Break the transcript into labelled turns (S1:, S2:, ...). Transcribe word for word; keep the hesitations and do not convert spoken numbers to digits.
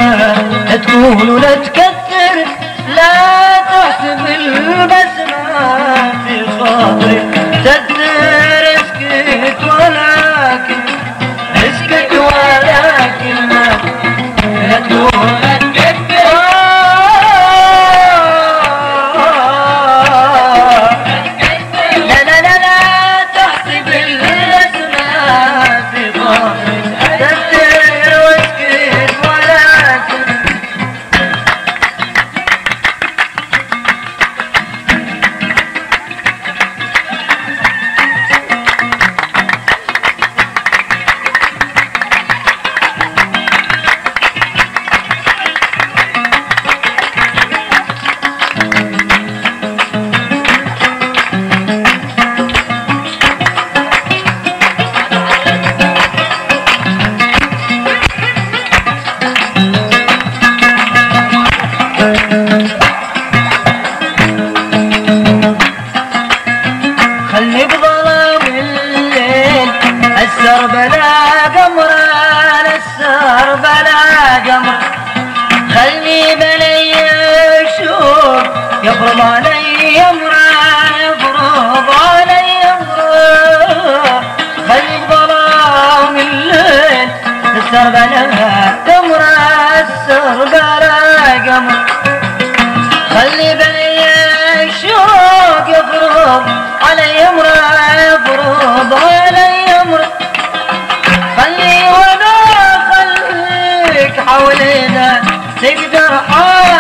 S1: لا تقول ولا تكثر، لا تحسب البسمة في خاطري تدر. اسكت ولكن اسكت ولكن لا تقول لا تكثر. لا لا لا لا تحسب البسمة في خاطري تدر. واسكت ولكن خلي بظلام الليل السر بلا قمر، السر بلا قمر. خلي بلي الشوق يفرض علي امره، يفرض علي امره. خلي بظلام الليل السر بلا قمر، السر بلا قمر. خلي بلي الشوق يفرض علي امره، يفرض علي امره. خلي وانا خليك حولينا تقدر حالك